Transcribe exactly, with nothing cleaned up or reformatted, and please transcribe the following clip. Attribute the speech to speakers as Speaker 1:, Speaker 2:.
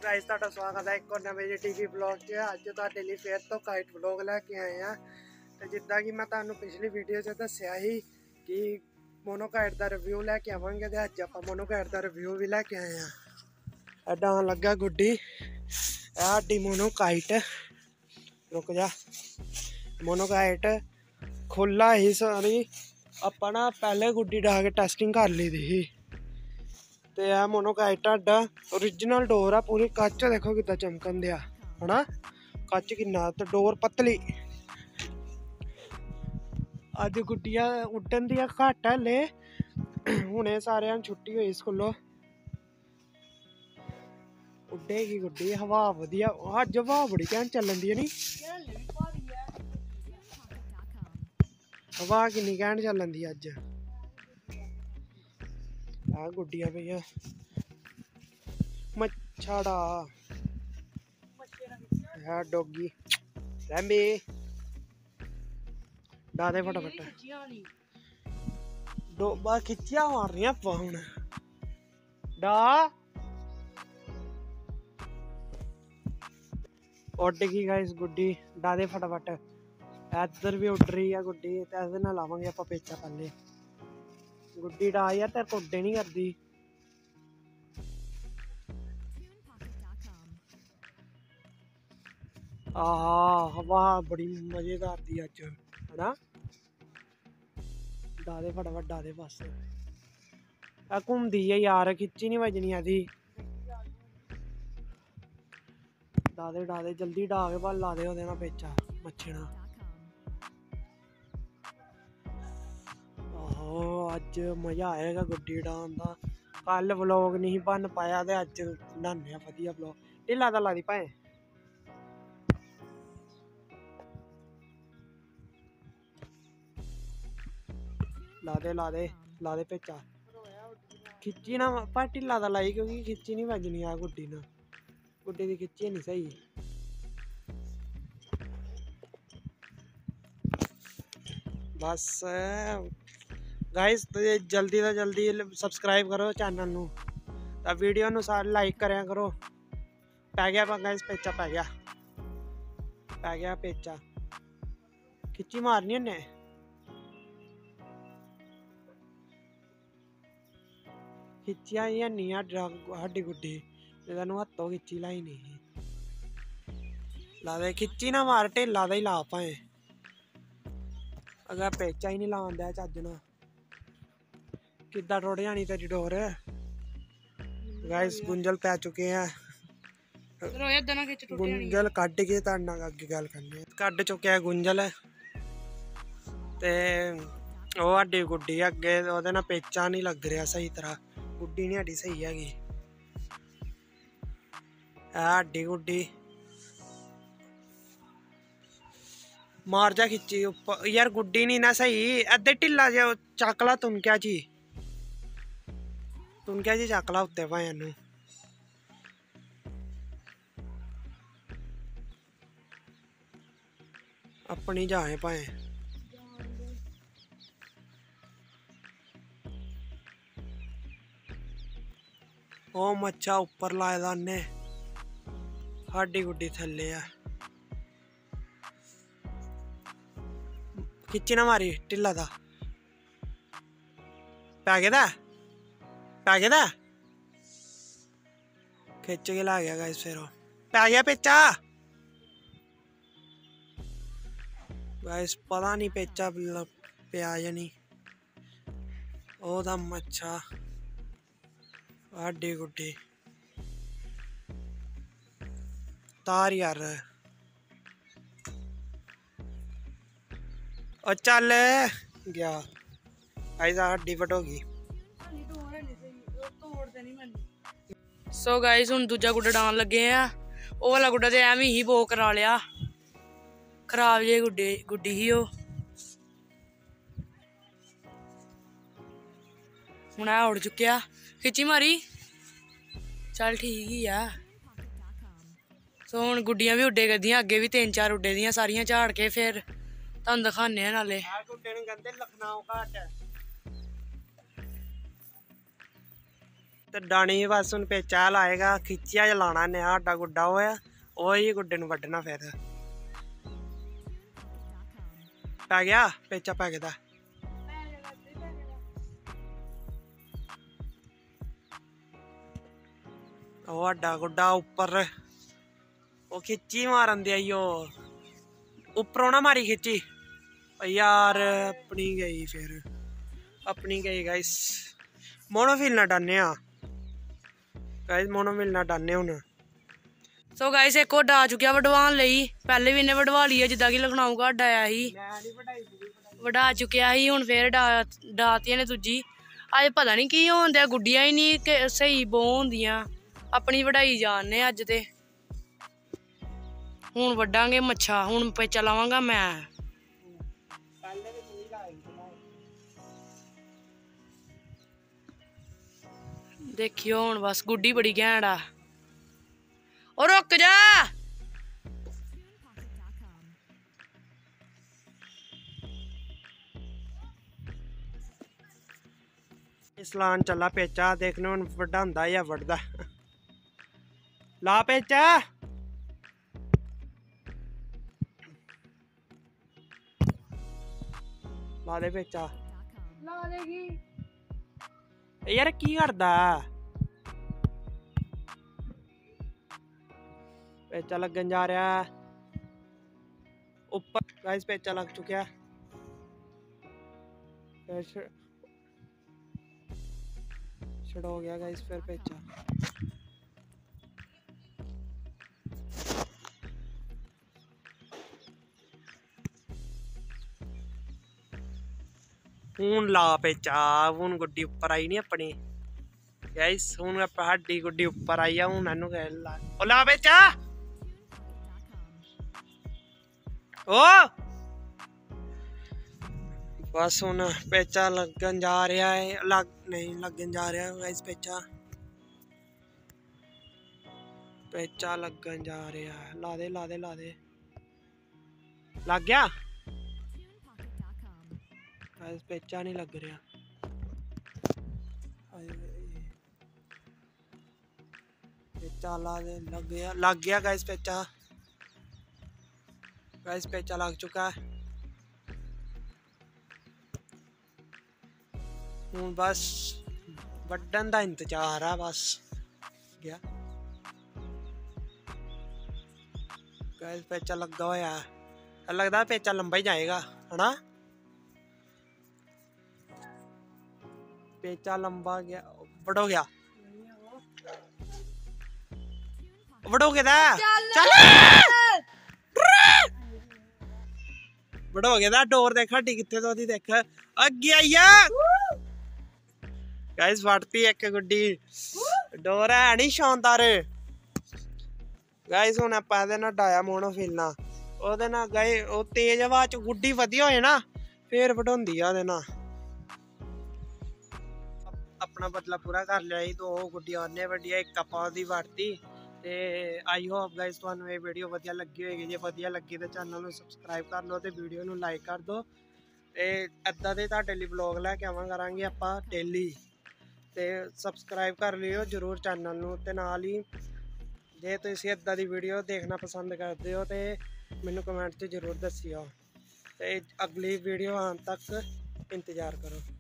Speaker 1: Guys ਤੁਹਾਡਾ ਸਵਾਗਤ ਹੈ ਇੱਕ ਨਵੇਂ ਜਿਹੇ ਟੀਵੀ ਬਲੌਗ 'ਚ। ਅੱਜ ਤੁਹਾਡੇ ਲਈ ਫੇਰ ਤੋਂ ਕਾਈਟ ਬਲੌਗ ਲੈ ਕੇ ਆਏ ਆ। ਤੇ ਜਿੱਦਾਂ ਕਿ ਮੈਂ ਤੁਹਾਨੂੰ ਪਿਛਲੀ ਵੀਡੀਓ 'ਚ ਦੱਸਿਆ ਸੀ ਕਿ ਮੋਨੋਕਾਈਟ ਦਾ ਰਿਵਿਊ ਲੈ ਕੇ ਆਵਾਂਗੇ ਤੇ ਅੱਜ ਆਪਾਂ ਮੋਨੋਕਾਈਟ ਦਾ ਰਿਵਿਊ ਵੀ ਲੈ ਕੇ ਆਏ ਆ। ਐਡਾ ਲੱਗਾ ਗੁੱਡੀ ਇਹ ਸਾਡੀ ਮੋਨੋਕਾਈਟ। रुक जा मोनोकाइट खुला ही सारी ਆਪਾਂ ਨਾ ਪਹਿਲੇ ਗੁੱਡੀ ਡਾ ਕੇ ਟੈਸਟਿੰਗ ਕਰ ਲਈ ਦੀ ਸੀ ਤੇ ਇਹ ਮੋਨੋਕਾਈਟ ਤੁਹਾਡਾ ओरिजिनल डोर आ पूरी ਕੱਚ देखो कितना चमकन दिया है ना ਕੱਚ किन्ना तो डोर पतली। अज गुड्डियां उड्डन दियां घट है ले हुणे सारे छुट्टी हुई स्कूलों उड्डेगी गुड्डी हवा वधिया अज हवा बड़ी घैंट चलन दी है नी हवा किन्नी घैंट चलन दी अज आ गुड्डियां भैया मच्छाड़ा है डॉगी रैम्बी डादे फटाफट डोबा खिच्चिया मार रही आप हुण डा उड़ गई गाइस गुड्डी डादे फटाफट इधर भी उड़ रही है गुड्डी तो इहदे नाल लावांगे आपां पेचा पहले गुड्डी डा यार तेरे को उड्डे नहीं करदी आहा हवा बड़ी मजेदार दी अज है ना डादे फटाफट डादे बस घूमदी है यार खिच्ची नहीं बजनी आदि डादे डादे जल्दी डा के भल ला दे ओहदे नाल पेचा मच्छना आहो अज मजा आएगा गुड्डी डान दा कल व्लॉग नहीं बन पाया ते अज बनाने वधिया व्लॉग ढिला दा ला दी भाएं ला दे ला दे ला दे पेचा खिच्ची ना पर ढिला दा लाई क्योंकि खिच्ची नहीं बजनी आ गुड्डी ना गुड्डी दी खिच्ची नहीं सही बस गाइस जल्दी तो जल्दी सबसक्राइब करो चैनल नू वीडियो नू सारे लाइक करया करो पै गया गाइस पेचा पै गया पै गया पेचा खिच्ची मारनी उन्हें खिच्चिया ही नहीं साडी गुड्डी तेन हत्थों खिच्ची लाई नहीं ला दे खिच्ची ना मार ढेला दा ही ला भाएं अगर पेचा ही नहीं लान दिया चज ना किद्दां टुट जानी तेरी डोर गाइस गुंजल पै चुके हैं गुंजल कड्ड के तुहाडे नाल अगे गल करनी कड्ड चुके हैं गुंजल ते ओह साडी गुड्डी अगे ओहदे नाल पेचा नहीं लग रहा सही तरह गुड्डी नहीं साडी सही हैगी साडी गुड्डी मार जा खिच्ची उपर यार गुड्डी नहीं ना सही अद्धे ढिला जा चकला तुनक्या जी तुनक्या जी चकला उत्ते भाएं नू अपनी जाए भाएं ओ मच्छा उपर लाए दा ने साडी गुड्डी थल्ले है खिच्ची ना मारी ढिला दा पै गया पै गया खिच के ला गया गाइस फिर पै गया पेचा गाइस पता नहीं पेचा पिया या नहीं ओहदा मच्छा साडी गुड्डी तार यार और चल गया गाइस साडी फट होगी
Speaker 2: सो गाइस हुण दूजा गुड्डा डान लगे हैं ओह वाला गुड्डा ते एवं ही बो करा लिया खराब जे गुड्डी गुड्डी ही ओह हुण आ उड़ चुकिया खिच्ची मारी चल ठीक ही है सो हुण गुड्डियां भी उड्डे करदियां अगे भी तीन चार उड्डे दियां सारियां झाड़ के फिर तुहानू दिखाने नाले
Speaker 1: ਤੇ ਡਾਣੀ ਬਸ ਹੁਣ ਪੇਚਾ ਲਾਏਗਾ, ਖਿੱਚਿਆ ਜਿਹਾ ਲਾਣਾ ਨੇ। ਸਾਡਾ ਗੁੱਡਾ ਹੋਇਆ ਉਹੀ ਗੁੱਡੇ ਨੂੰ ਵੱਢਣਾ ਫਿਰ। ਪੈ ਗਿਆ ਪੇਚਾ, ਪੈ ਗਿਆ। ਉਹ ਸਾਡਾ ਗੁੱਡਾ ਉੱਪਰ ਉਹ ਖਿੱਚੀ ਮਾਰਨ ਦੇ ਆਈਓ, ਉੱਪਰੋਂ ਨਾ ਮਾਰੀ ਖਿੱਚੀ यार। अपनी गई फिर अपनी गई गाइस। मोनोफिल ना डाने गाइस, मोनोफिल ना डाने हुन।
Speaker 2: सो गाइस एक और डा चुकिया वडवान लई, पहले भी इन्हें वडवा ली है जिदा कि लखनऊ घाट आया ही, वडा चुकिया ही। हुन फिर डा डाती ने दूजी। अज पता नहीं की होन दिया, गुड्डियां ही नहीं सही बो होंदियां। अपनी वडाई जानने अज ते। हुन वड्डांगे मच्छा, हुन पेचा लावांगा मैं। देखियो हुन बस गुड्डी बड़ी घैंट आ। और रुक जा,
Speaker 1: इस्लान चला पेचा, देखने हुन वड्डांदा या वड्डदा। ला पेचा, ला दे पेचा।
Speaker 2: ला देगी
Speaker 1: यार की करदा पेचा लगन जा रहा है ऊपर। गाइस पेचा लग चुका छड़ हो गया गाइस। फिर पेचा हूं ला पेचा। हूं गुड्डी उपर आई नहीं अपनी गाइस। हूं साडी गुड्डी उपर आई है। हूं मैनू ला ओ ला पेचा। ओ बस हूं पेचा लगन जा रहा है। लग नहीं लगन जा रहा गाइस पेचा। पेचा लगन जा रहा है। ला दे ला दे ला दे। लग गया गाइस, पेचा नहीं लग रहा। पेचा ला दे, लग गया लग गया गाइस पेचा। गाइस पेचा लग चुका है। हूं बस वड्डन दा इंतजार है बस। गया गाइस पेचा लगा होया। लगता पेचा लंबा ही जाएगा है ना। पेचा लंबा गया, बड़ो गया बड़ो गया चल बड़ा हो गया। डोर देख हड्डी कितने तो दी देख अगे आई है गाइस। फटती एक गुड्डी डोर है नहीं शानदार गाइस। हुन आपां इहदे नाल डाया मोनोफिल नाल, ओहदे नाल गए ओ तेज हवा च गुड्डी वधिया होए ना फिर वढाउंदी आ ओहदे नाल। अपना बदला पूरा कर लिया ही। तो गुड्डी आने वड्डिया एक कपा दी वड़ती। ते आई होप गाइस तुहानू ये वीडियो वधिया लगी होएगी। जे वधिया लगी तो चैनल नू सबसक्राइब कर लो ते वीडियो नू लाइक कर दो। ते इदां दे तुहाडे लई व्लॉग लैके आवां करांगे आपां डेली। ते सबसक्राइब कर लियो जरूर चैनल नू। ते नाल ही जे तुसीं इदां दी वीडियो देखना पसंद करदे हो ते मैनू कमेंट च जरूर दस्सियो। ते अगली वीडियो आने तक इंतजार करो।